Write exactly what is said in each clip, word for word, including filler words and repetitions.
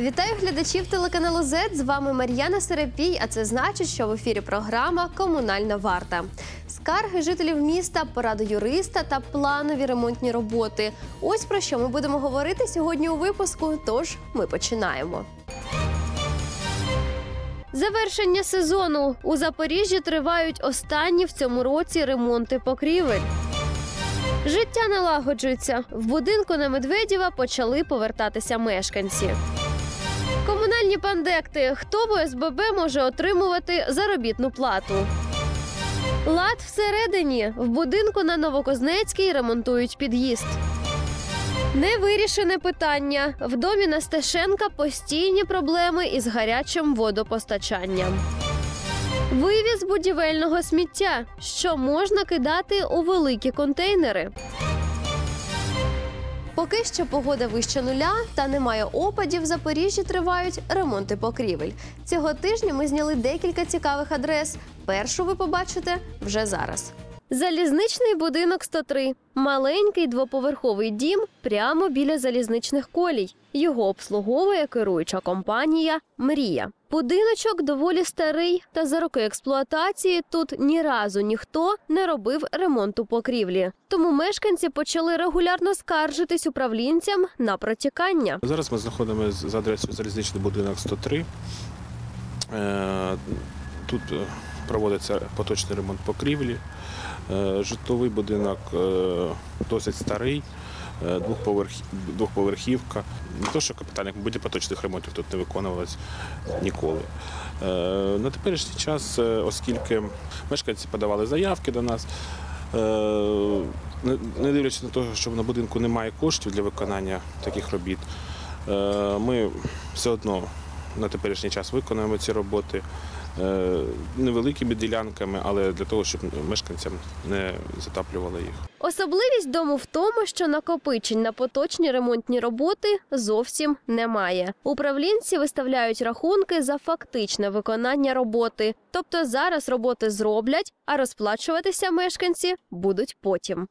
Вітаю глядачів телеканалу зет. З вами Мар'яна Серепій, а це значить, що в ефірі програма «Комунальна варта». Скарги жителів міста, поради юриста та планові ремонтні роботи. Ось про що ми будемо говорити сьогодні у випуску, тож ми починаємо. Завершення сезону. У Запоріжжі тривають останні в цьому році ремонти покрівель. Життя налагоджується. В будинку на Медведєва почали повертатися мешканці. Комунальні пандекти. Хто в о ес бе бе може отримувати заробітну плату? Лад всередині. В будинку на Новокузнецькій ремонтують під'їзд. Невирішене питання. В домі на Стешенка постійні проблеми із гарячим водопостачанням. Вивіз будівельного сміття. Що можна кидати у великі контейнери? Поки що погода вище нуля та немає опадів, в Запоріжжі тривають ремонти покрівель. Цього тижня ми зняли декілька цікавих адрес. Першу ви побачите вже зараз. Залізничний будинок сто три. Маленький двоповерховий дім прямо біля залізничних колій. Його обслуговує керуюча компанія «Мрія». Будиночок доволі старий, та за роки експлуатації тут ні разу ніхто не робив ремонту покрівлі. Тому мешканці почали регулярно скаржитись управлінцям на протікання. Зараз ми знаходимося за адресою залізничний будинок сто три. Тут проводиться поточний ремонт покрівлі. Житловий будинок досить старий, двохповерхівка. Не то, що капітальних, будь поточних ремонтів тут не виконувалось ніколи. На теперішній час, оскільки мешканці подавали заявки до нас, не дивлячись на те, що на будинку немає коштів для виконання таких робіт, ми все одно на теперішній час виконуємо ці роботи невеликими ділянками, але для того, щоб мешканцям не затаплювали їх. Особливість дому в тому, що накопичень на поточні ремонтні роботи зовсім немає. Управлінці виставляють рахунки за фактичне виконання роботи. Тобто зараз роботи зроблять, а розплачуватися мешканці будуть потім.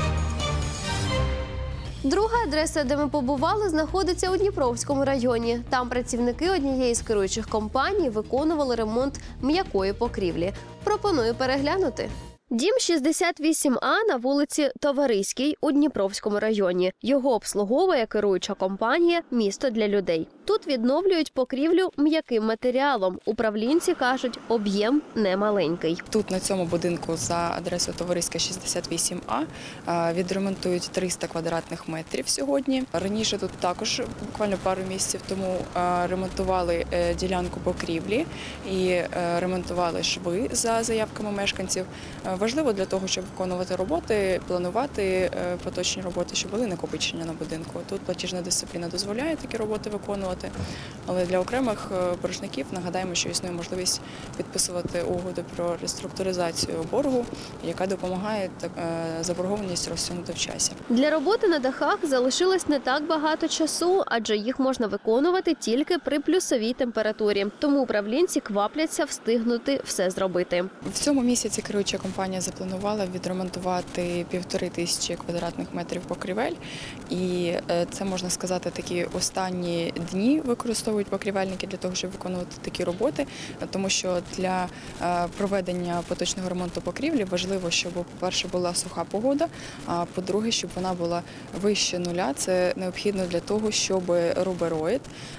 Друга адреса, де ми побували, знаходиться у Дніпровському районі. Там працівники однієї з керуючих компаній виконували ремонт м'якої покрівлі. Пропоную переглянути. Дім шістдесят вісім а на вулиці Товариській у Дніпровському районі. Його обслуговує керуюча компанія «Місто для людей». Тут відновлюють покрівлю м'яким матеріалом. Управлінці кажуть, об'єм немаленький. Тут на цьому будинку за адресою Товариська шістдесят вісім а відремонтують триста квадратних метрів сьогодні. Раніше тут також, буквально пару місяців тому, ремонтували ділянку покрівлі і ремонтували шви за заявками мешканців. Важливо для того, щоб виконувати роботи, планувати поточні роботи, щоб були накопичення на будинку. Тут платіжна дисципліна дозволяє такі роботи виконувати, але для окремих боржників нагадаємо, що існує можливість підписувати угоду про реструктуризацію боргу, яка допомагає заборгованість розтягнути в часі. Для роботи на дахах залишилось не так багато часу, адже їх можна виконувати тільки при плюсовій температурі. Тому управлінці квапляться встигнути все зробити. В цьому місяці керуюча компанія запланувала відремонтувати півтори тисячі квадратних метрів покрівель. І це, можна сказати, такі останні дні використовують покрівельники для того, щоб виконувати такі роботи. Тому що для проведення поточного ремонту покрівлі важливо, щоб, по-перше, була суха погода, а по-друге, щоб вона була вище нуля. Це необхідно для того, щоб рубероїд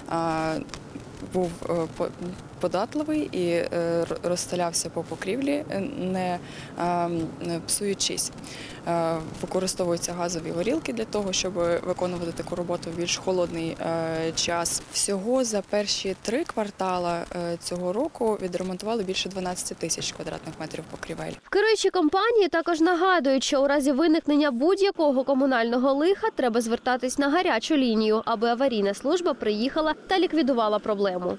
був податливий і розстелявся по покрівлі, не псуючись. Використовуються газові горілки для того, щоб виконувати таку роботу в більш холодний час. Всього за перші три квартала цього року відремонтували більше дванадцять тисяч квадратних метрів покрівель. В керуючій компанії також нагадують, що у разі виникнення будь-якого комунального лиха треба звертатись на гарячу лінію, аби аварійна служба приїхала та ліквідувала проблему.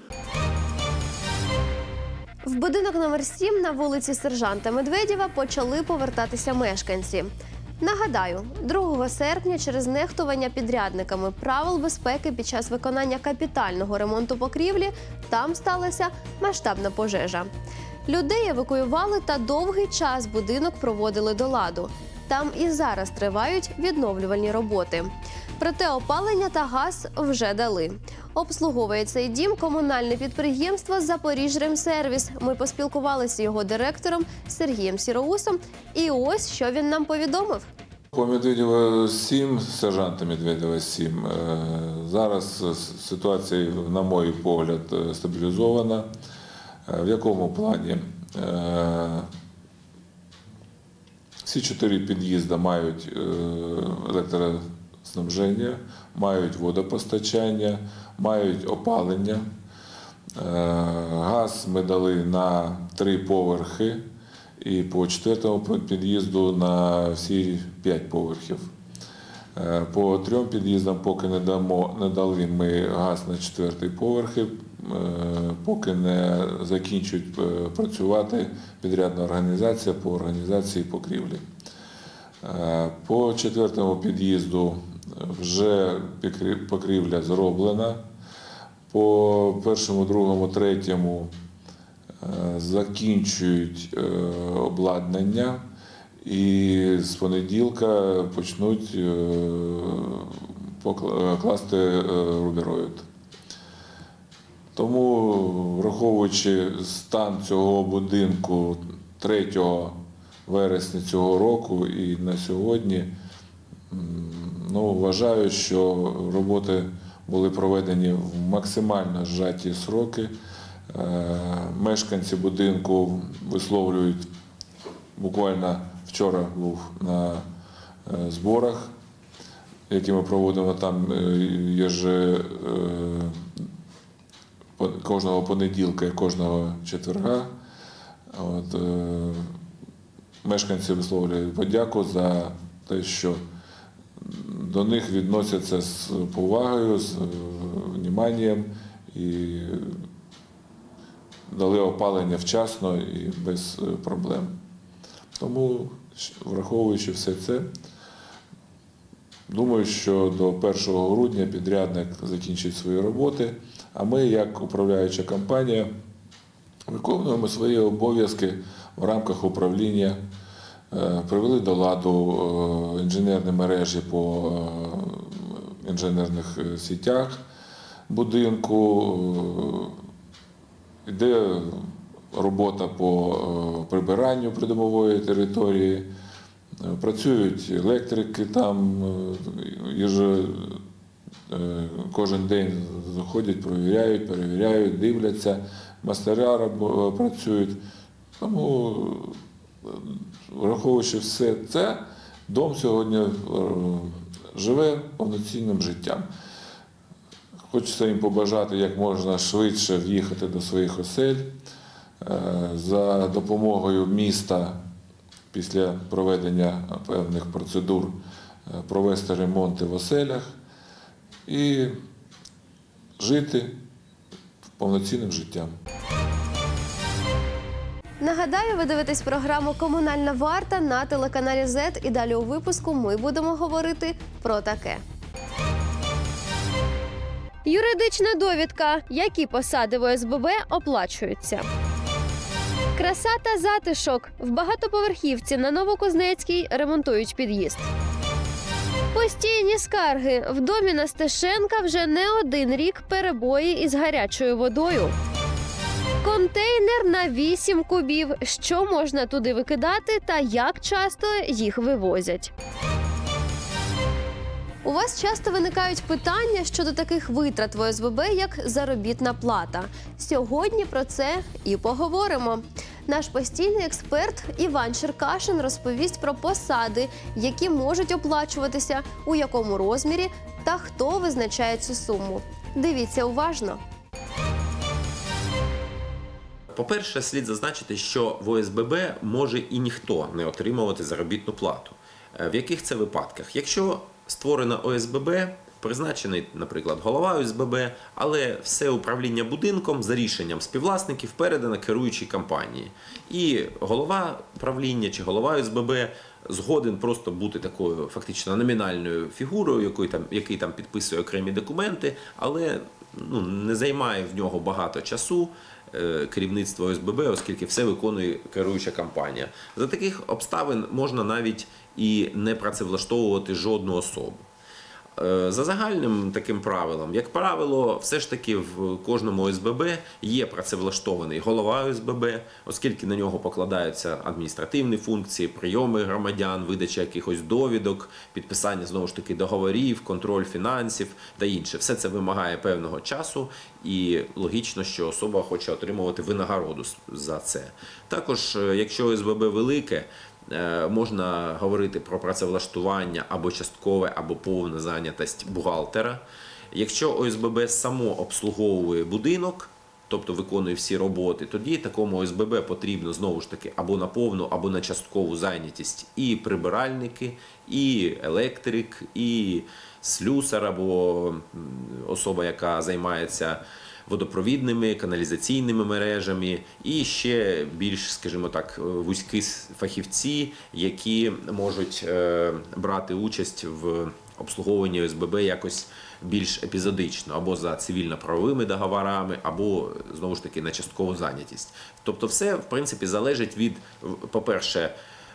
В будинок номер сім на вулиці Сержанта Медведєва почали повертатися мешканці. Нагадаю, другого серпня через нехтування підрядниками правил безпеки під час виконання капітального ремонту покрівлі там сталася масштабна пожежа. Людей евакуювали та довгий час будинок проводили до ладу. Там і зараз тривають відновлювальні роботи. Проте опалення та газ вже дали. Обслуговує цей дім комунальне підприємство «Запоріжремсервіс». Ми поспілкувалися з його директором Сергієм Сіроусом. І ось, що він нам повідомив. По Медведєва сім, сержанта Медведєва сім. Зараз ситуація, на мій погляд, стабілізована. В якому плані? Всі чотири під'їзди мають електроснабження, мають водопостачання, мають опалення. Газ ми дали на три поверхи і по четвертому під'їзду на всі п'ять поверхів. По трьом під'їздам поки не, дамо, не дали ми газ на четвертий поверхи, поки не закінчують працювати підрядна організація по організації покрівлі. По четвертому під'їзду вже покрівля зроблена. По першому, другому, третьому закінчують обладнання і з понеділка почнуть класти рубероїд. Тому, враховуючи стан цього будинку третього вересня цього року і на сьогодні, ну, вважаю, що роботи були проведені в максимально зжаті сроки. Мешканці будинку висловлюють, буквально вчора був на зборах, які ми проводимо там єже, кожного понеділка і кожного четверга. От, мешканці висловлюють подяку за те, що до них відносяться з повагою, з вниманням і дали опалення вчасно і без проблем. Тому, враховуючи все це, думаю, що до першого грудня підрядник закінчить свої роботи, а ми, як управляюча компанія, виконуємо свої обов'язки в рамках управління, привели до ладу інженерні мережі по інженерних сітях будинку, йде робота по прибиранню придомової території, працюють електрики там, кожен день заходять, перевіряють, перевіряють, дивляться, майстера працюють. Тому, враховуючи все це, дом сьогодні живе повноцінним життям. Хочеться їм побажати як можна швидше в'їхати до своїх осель, за допомогою міста після проведення певних процедур провести ремонти в оселях і жити повноцінним життям. Нагадаю, ви дивитесь програму «Комунальна варта» на телеканалі зет. І далі у випуску ми будемо говорити про таке. Юридична довідка. Які посади в о ес бе бе оплачуються? Краса та затишок. В багатоповерхівці на Новокузнецькій ремонтують під'їзд. Постійні скарги. В домі на Стешенка вже не один рік перебої із гарячою водою. Контейнер на вісім кубів. Що можна туди викидати та як часто їх вивозять? У вас часто виникають питання щодо таких витрат в о ес бе бе, як заробітна плата. Сьогодні про це і поговоримо. Наш постійний експерт Іван Черкашин розповість про посади, які можуть оплачуватися, у якому розмірі та хто визначає цю суму. Дивіться уважно. По-перше, слід зазначити, що в о ес бе бе може і ніхто не отримувати заробітну плату. В яких це випадках? Якщо створена о ес бе бе, призначений, наприклад, голова о ес бе бе, але все управління будинком за рішенням співвласників передано керуючій компанії. І голова правління чи голова о ес бе бе згоден просто бути такою фактично номінальною фігурою, який там, який там підписує окремі документи, але ну, не займає в нього багато часу керівництво о ес бе бе, оскільки все виконує керуюча компанія. За таких обставин можна навіть і не працевлаштовувати жодну особу. За загальним таким правилом, як правило, все ж таки в кожному О С Б Б є працевлаштований голова О С Б Б, оскільки на нього покладаються адміністративні функції, прийоми громадян, видача якихось довідок, підписання, знову ж таки, договорів, контроль фінансів та інше. Все це вимагає певного часу і логічно, що особа хоче отримувати винагороду за це. Також, якщо О С Б Б велике, можна говорити про працевлаштування або часткове, або повну зайнятість бухгалтера. Якщо О С Б Б само обслуговує будинок, тобто виконує всі роботи, тоді такому О С Б Б потрібно, знову ж таки, або на повну, або на часткову зайнятість і прибиральники, і електрик, і слюсар, або особа, яка займається водопровідними, каналізаційними мережами і ще більш, скажімо так, вузькі фахівці, які можуть брати участь в обслуговуванні О С Б Б якось більш епізодично, або за цивільно-правовими договорами, або, знову ж таки, на часткову зайнятість. Тобто все, в принципі, залежить від, по-перше,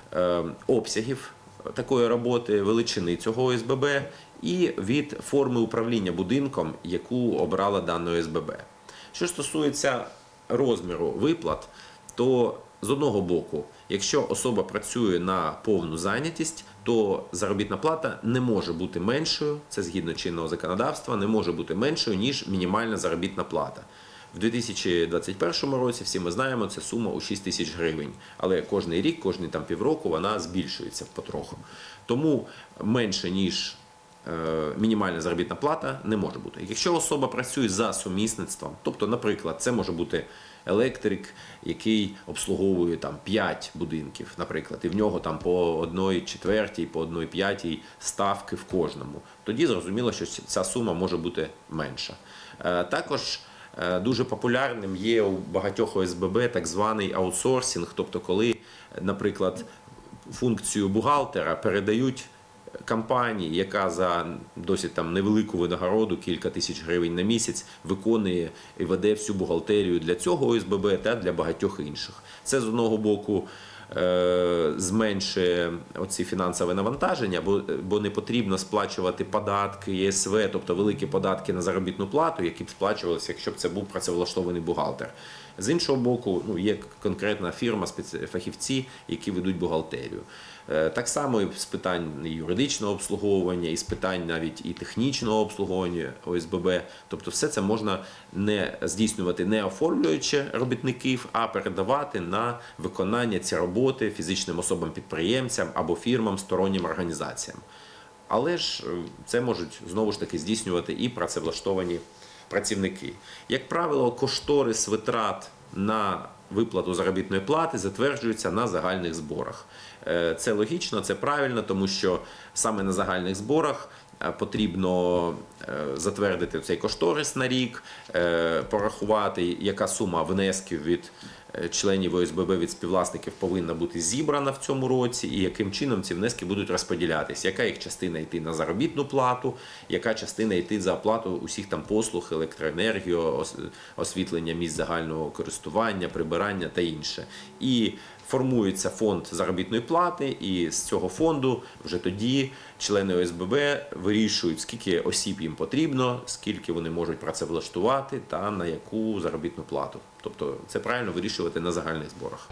обсягів такої роботи, величини цього О С Б Б і від форми управління будинком, яку обрала дане О С Б Б. Що стосується розміру виплат, то з одного боку, якщо особа працює на повну зайнятість, то заробітна плата не може бути меншою, це згідно чинного законодавства, не може бути меншою, ніж мінімальна заробітна плата. В дві тисячі двадцять першому році, всі ми знаємо, це сума у шість тисяч гривень. Але кожний рік, кожні там півроку вона збільшується потроху. Тому менше, ніж мінімальна заробітна плата не може бути. Якщо особа працює за сумісництвом, тобто, наприклад, це може бути електрик, який обслуговує там п'ять будинків, наприклад, і в нього там по одній четвертій, по одній п'ятій ставки в кожному, тоді зрозуміло, що ця сума може бути менша. Також дуже популярним є у багатьох О С Б Б так званий аутсорсинг, тобто коли, наприклад, функцію бухгалтера передають компанії, яка за досить там невелику винагороду, кілька тисяч гривень на місяць, виконує і веде всю бухгалтерію для цього О С Б Б та для багатьох інших. Це, з одного боку, зменшує оці фінансове навантаження, бо, бо не потрібно сплачувати податки, Є С В, тобто великі податки на заробітну плату, які б сплачувалися, якщо б це був працевлаштований бухгалтер. З іншого боку, ну, є конкретна фірма, фахівці, які ведуть бухгалтерію. Так само і з питань юридичного обслуговування, і з питань навіть і технічного обслуговування О С Б Б. Тобто все це можна не здійснювати, не оформлюючи робітників, а передавати на виконання ці роботи фізичним особам-підприємцям або фірмам, стороннім організаціям. Але ж це можуть, знову ж таки, здійснювати і працевлаштовані працівники. Як правило, кошторис витрат на виплату заробітної плати затверджується на загальних зборах. Це логічно, це правильно, тому що саме на загальних зборах потрібно затвердити цей кошторис на рік, порахувати, яка сума внесків від членів О С Б Б, від співвласників повинна бути зібрана в цьому році, і яким чином ці внески будуть розподілятися. Яка їх частина йти на заробітну плату, яка частина йти за оплату усіх там послуг, електроенергію, освітлення місць загального користування, прибирання та інше. І формується фонд заробітної плати, і з цього фонду вже тоді члени О С Б Б вирішують, скільки осіб їм потрібно, скільки вони можуть працевлаштувати та на яку заробітну плату. Тобто це правильно вирішувати на загальних зборах.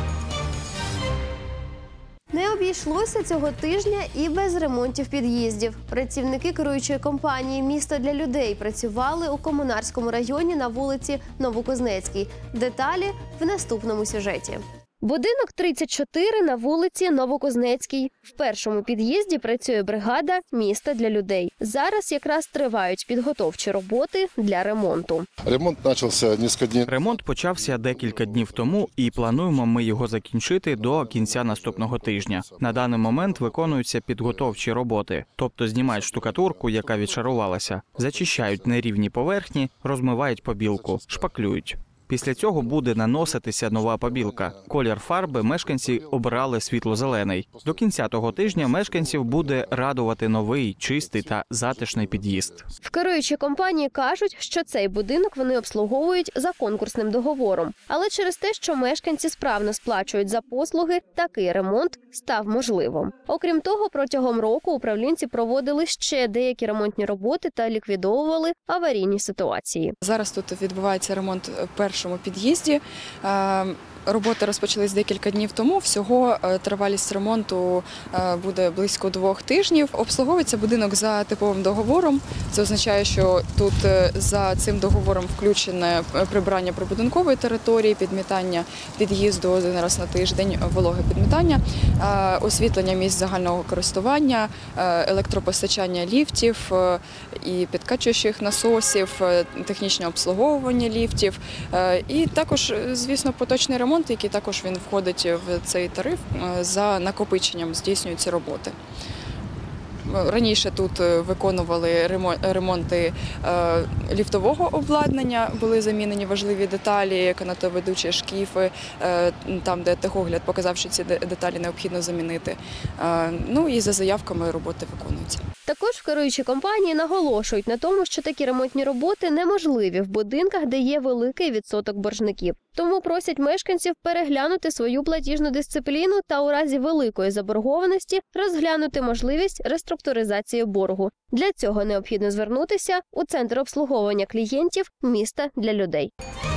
Не обійшлося цього тижня і без ремонтів під'їздів. Працівники керуючої компанії «Місто для людей» працювали у Комунарському районі на вулиці Новокузнецькій. Деталі в наступному сюжеті. Будинок тридцять чотири на вулиці Новокузнецькій. В першому під'їзді працює бригада «Місто для людей». Зараз якраз тривають підготовчі роботи для ремонту. Ремонт почався кілька днів. Ремонт почався декілька днів тому, і плануємо ми його закінчити до кінця наступного тижня. На даний момент виконуються підготовчі роботи, тобто знімають штукатурку, яка відшарувалася, зачищають нерівні поверхні, розмивають побілку, шпаклюють. Після цього буде наноситися нова побілка. Колір фарби мешканці обирали світло-зелений. До кінця того тижня мешканців буде радувати новий, чистий та затишний під'їзд. В керуючій компанії кажуть, що цей будинок вони обслуговують за конкурсним договором. Але через те, що мешканці справно сплачують за послуги, такий ремонт став можливим. Окрім того, протягом року управлінці проводили ще деякі ремонтні роботи та ліквідовували аварійні ситуації. Зараз тут відбувається ремонт в першому під'їзді. Е, Роботи розпочались декілька днів тому. Всього е, тривалість ремонту е, буде близько двох тижнів. Обслуговується будинок за типовим договором. Це означає, що тут е, за цим договором включене прибирання прибудинкової території, підмітання під'їзду один раз на тиждень, вологе підмітання, е, освітлення місць загального користування, е, електропостачання ліфтів е, і підкачуючих насосів, е, технічне обслуговування ліфтів е, і також, звісно, поточний ремонт, який також він входить в цей тариф, за накопиченням здійснюють ці роботи. Раніше тут виконували ремонти ліфтового обладнання, були замінені важливі деталі, канатоведучі шкіфи, там, де техогляд показав, що ці деталі необхідно замінити. Ну і за заявками роботи виконуються. Також в керуючій компанії наголошують на тому, що такі ремонтні роботи неможливі в будинках, де є великий відсоток боржників. Тому просять мешканців переглянути свою платіжну дисципліну та у разі великої заборгованості розглянути можливість реструктуризації боргу. Для цього необхідно звернутися у Центр обслуговування клієнтів «Місто для людей».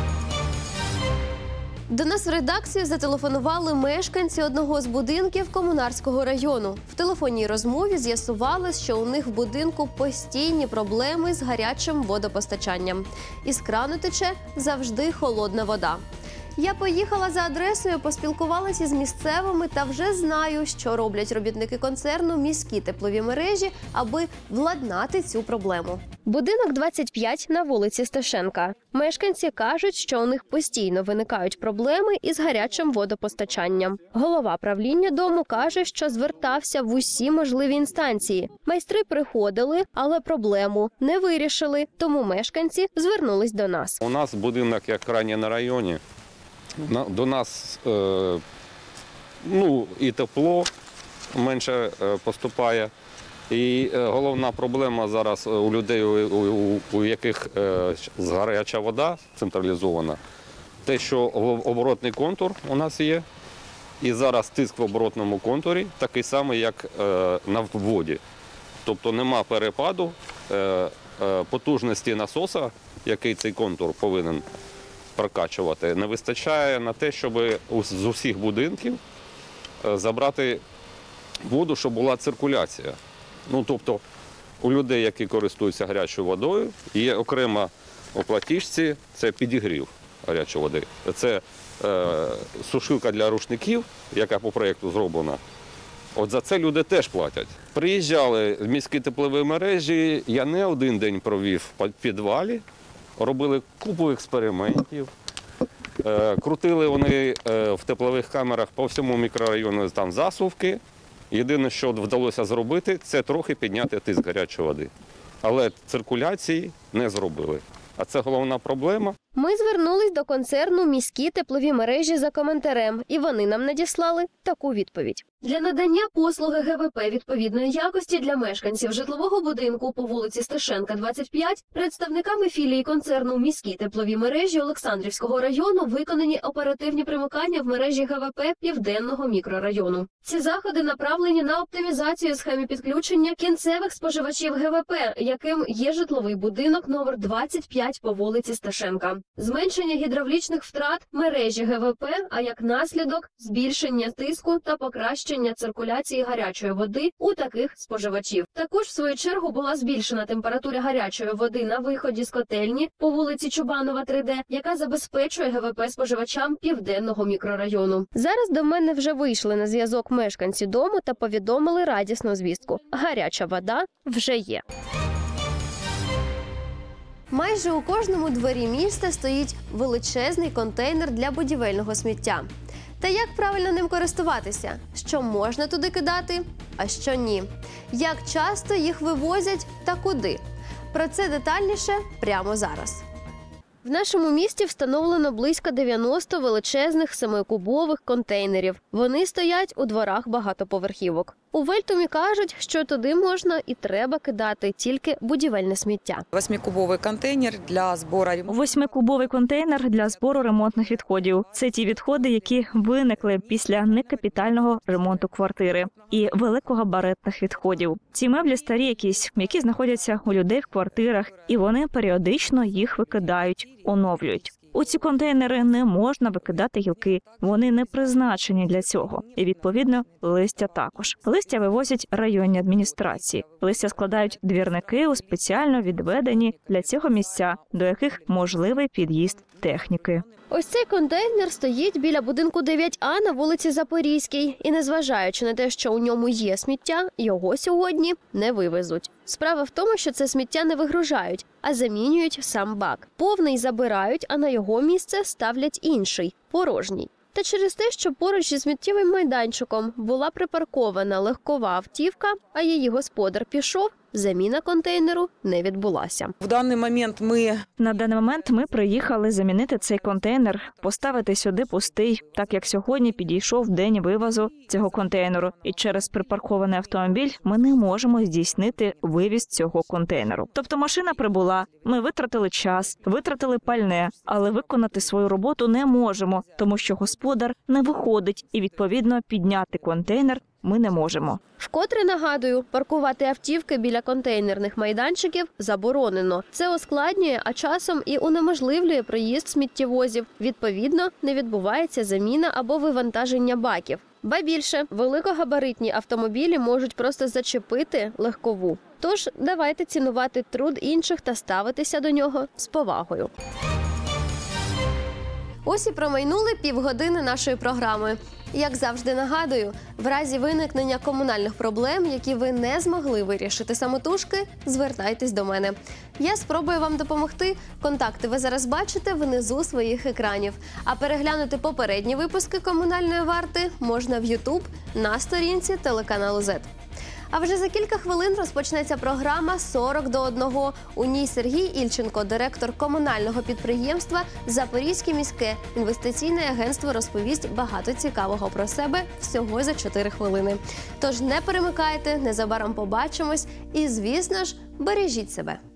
До нас в редакцію зателефонували мешканці одного з будинків Комунарського району. В телефонній розмові з'ясувалось, що у них в будинку постійні проблеми з гарячим водопостачанням. Із крану тече завжди холодна вода. Я поїхала за адресою, поспілкувалася з місцевими та вже знаю, що роблять робітники концерну «Міські теплові мережі», аби владнати цю проблему. Будинок двадцять п'ять на вулиці Сташенка. Мешканці кажуть, що у них постійно виникають проблеми із гарячим водопостачанням. Голова правління дому каже, що звертався в усі можливі інстанції. Майстри приходили, але проблему не вирішили, тому мешканці звернулись до нас. У нас будинок як крайній на районі. До нас е, ну, і тепло менше поступає. І головна проблема зараз у людей, у, у, у яких е, гаряча вода централізована, те, що оборотний контур у нас є, і зараз тиск в оборотному контурі такий самий, як е, на воді. Тобто нема перепаду е, е, потужності насоса, який цей контур повинен прокачувати, не вистачає на те, щоб з усіх будинків забрати воду, щоб була циркуляція. Ну, тобто у людей, які користуються гарячою водою, є окрема у платіжці, це підігрів гарячої води. Це е, сушилка для рушників, яка по проєкту зроблена. От за це люди теж платять. Приїжджали в міські теплові мережі, я не один день провів в підвалі, робили купу експериментів, е, крутили вони е, в теплових камерах по всьому мікрорайону там засувки. Єдине, що вдалося зробити, це трохи підняти тиск гарячої води. Але циркуляції не зробили. А це головна проблема. Ми звернулись до концерну «Міські теплові мережі» за коментарем, і вони нам надіслали таку відповідь. Для надання послуги ГВП відповідної якості для мешканців житлового будинку по вулиці Сташенка, двадцять п'ять, представниками філії концерну «Міські теплові мережі» Олександрівського району виконані оперативні примикання в мережі ГВП Південного мікрорайону. Ці заходи направлені на оптимізацію схеми підключення кінцевих споживачів ГВП, яким є житловий будинок номер двадцять п'ять по вулиці Сташенка. Зменшення гідравлічних втрат мережі ГВП, а як наслідок – збільшення тиску та покращення циркуляції гарячої води у таких споживачів. Також, в свою чергу, була збільшена температура гарячої води на виході з котельні по вулиці Чубанова, три Д, яка забезпечує ГВП споживачам Південного мікрорайону. Зараз до мене вже вийшли на зв'язок мешканці дому та повідомили радісну звістку – гаряча вода вже є. Майже у кожному дворі міста стоїть величезний контейнер для будівельного сміття. Та як правильно ним користуватися? Що можна туди кидати, а що ні? Як часто їх вивозять та куди? Про це детальніше прямо зараз. В нашому місті встановлено близько дев'яноста величезних семикубових контейнерів. Вони стоять у дворах багатоповерхівок. У Вельтумі кажуть, що туди можна і треба кидати тільки будівельне сміття. Восьмикубовий контейнер для збору ремонту. Восьмикубовий контейнер для збору ремонтних відходів. Це ті відходи, які виникли після некапітального ремонту квартири і великогабаритних відходів. Ці меблі старі якісь, які знаходяться у людей в квартирах, і вони періодично їх викидають, оновлюють. У ці контейнери не можна викидати гілки, вони не призначені для цього. І, відповідно, листя також. Листя вивозять районні адміністрації. Листя складають двірники у спеціально відведені для цього місця, до яких можливий під'їзд техніки. Ось цей контейнер стоїть біля будинку дев'ять А на вулиці Запорізькій. І незважаючи на те, що у ньому є сміття, його сьогодні не вивезуть. Справа в тому, що це сміття не вигружають, а замінюють сам бак. Повний забирають, а на його місце ставлять інший – порожній. Та через те, що поруч із сміттєвим майданчиком була припаркована легкова автівка, а її господар пішов, заміна контейнеру не відбулася. В даний момент ми На даний момент ми приїхали замінити цей контейнер, поставити сюди пустий, так як сьогодні підійшов день вивозу цього контейнеру. І через припаркований автомобіль ми не можемо здійснити вивіз цього контейнеру. Тобто машина прибула, ми витратили час, витратили пальне, але виконати свою роботу не можемо, тому що господар не виходить і, відповідно, підняти контейнер ми не можемо. Вкотре нагадую, паркувати автівки біля контейнерних майданчиків заборонено. Це ускладнює, а часом і унеможливлює проїзд сміттєвозів. Відповідно, не відбувається заміна або вивантаження баків. Ба більше, великогабаритні автомобілі можуть просто зачепити легкову. Тож давайте цінувати труд інших та ставитися до нього з повагою. Ось і промайнули півгодини нашої програми. Як завжди нагадую, в разі виникнення комунальних проблем, які ви не змогли вирішити самотужки, звертайтесь до мене. Я спробую вам допомогти. Контакти ви зараз бачите внизу своїх екранів. А переглянути попередні випуски «Комунальної варти» можна в Ютуб на сторінці телеканалу зет. А вже за кілька хвилин розпочнеться програма «сорок до одного». У ній Сергій Ільченко, директор комунального підприємства «Запорізьке міське інвестиційне агентство», розповість багато цікавого про себе всього за чотири хвилини. Тож не перемикайте, незабаром побачимось і, звісно ж, бережіть себе.